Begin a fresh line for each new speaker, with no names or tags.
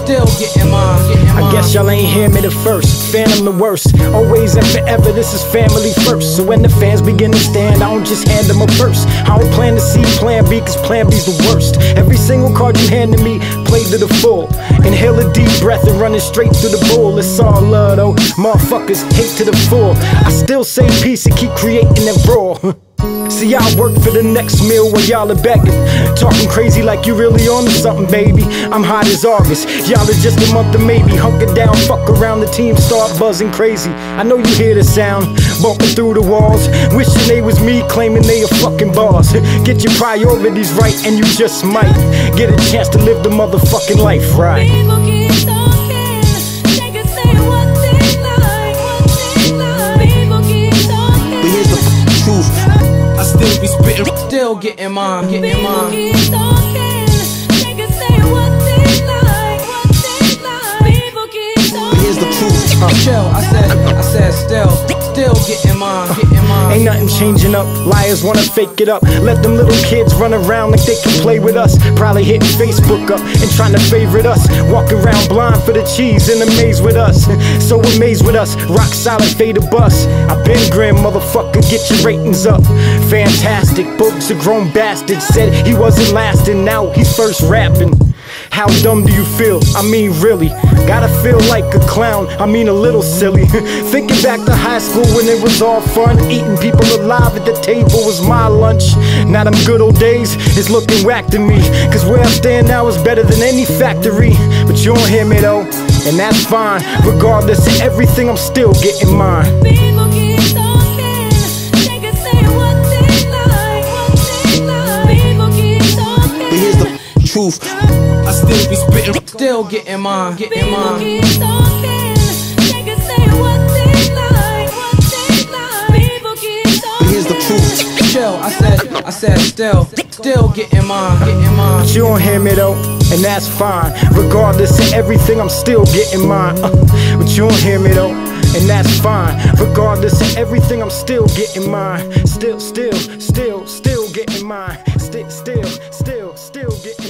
still getting mine.
I guess y'all ain't hear me the first. Phantom the worst. Always and forever, this is family first. So when the fans begin to stand, I don't just hand them a verse. I don't plan to see plan B, cause plan B's the worst. Every single card you hand to me, played to the full. Inhale a deep breath and running straight through the bull. It's all love though, motherfuckers hate to the full. I still say peace and keep creating that raw. See, I work for the next meal while y'all are begging. Talking crazy like you really on to something, baby. I'm hot as August, y'all are just a month of maybe. Hunker down, fuck around, the team start buzzing crazy. I know you hear the sound, bumping through the walls. Wishing they was me, claiming they a fucking boss. Get your priorities right and you just might get a chance to live the motherfucking life right.
Still be spitting, still getting mine, getting mine.
Here's the truth.
Chill, I said still getting mine, getting mine.
Ain't nothing changing up, liars wanna fake it up. Let them little kids run around like they can play with us. Probably hitting Facebook up and trying to favorite us. Walking around blind for the cheese and amazed with us. So amazed with us, rock solid fade a bus. I been grim, motherfucker, get your ratings up. Fantastic, books a grown bastard. Said he wasn't lasting, now he's first rapping. How dumb do you feel? I mean really, gotta feel like a clown, I mean a little silly. Thinking back to high school when it was all fun. Eating people alive at the table was my lunch. Now them good old days is looking whack to me, cause where I stand now is better than any factory. But you don't hear me though, and that's fine. Regardless of everything, I'm still getting mine.
People keep talking, they can say what they like, People keep talking. But here's the truth.
I still be spitting, still getting mine, getting mine.
People keep talking, they can say what they like, People keep talking. But here's the truth.
Chill, I said still getting mine, getting mine.
But you don't hear me though, and that's fine. Regardless of everything, I'm still getting mine. But you don't hear me though, and that's fine. Regardless of everything, I'm still getting mine. Still getting mine. Still getting